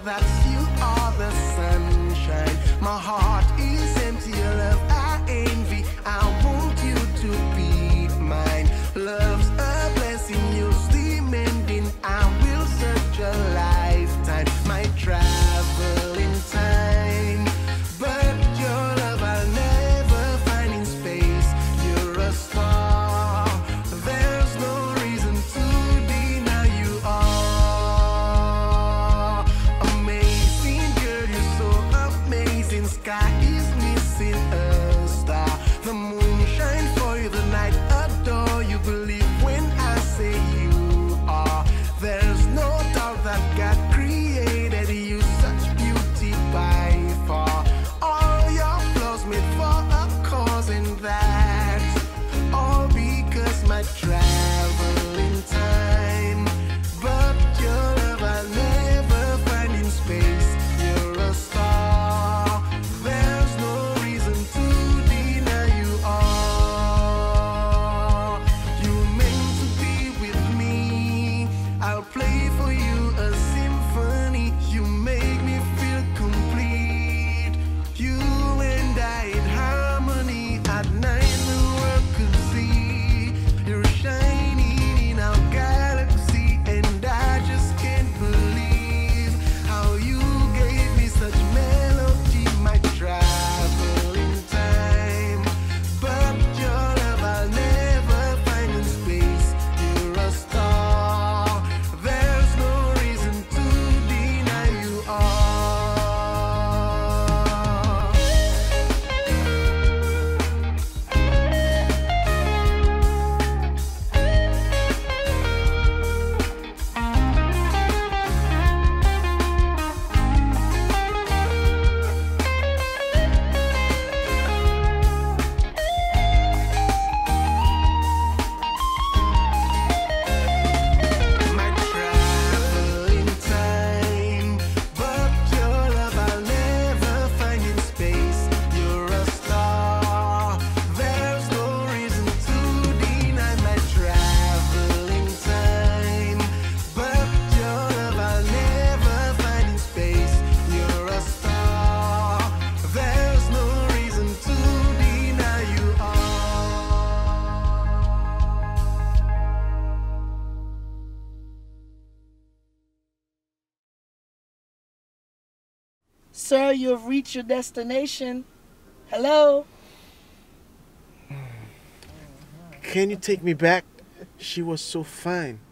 that you are the sunshine. My heart is empty, your love I envy. I want you to be mine. Love's a blessing, you're still mending. I will search a lifetime, my travel in time. But your love I'll never find in space. You're a star, there's no reason to deny you are. Amazing girl, you're so amazing. Sky is missing a star. The moon shines for you, the night adore you. Believe when I say you are. There's no doubt that God created you such beauty by far. All your flaws made for a cause, and that's all because my travel in time. But your love I'll never find in space. You're a star, there's no reason to deny you are. You're meant to be with me, I'll play for you a symphony. You make me feel complete. You and I in harmony. At night the world could see you're shining in our galaxy, and I just can't believe how you gave me such melody. My travel in time, but your love I'll never find in space. You're a star, there's no reason to deny you are. My travel in time, but your love I'll never find in space. You're a star, there's no reason to deny my travel in time. But your love I'll never find in space. You're a star, there's no reason to deny you are. Sir, you have reached your destination. Hello? Can you take me back? She was so fine.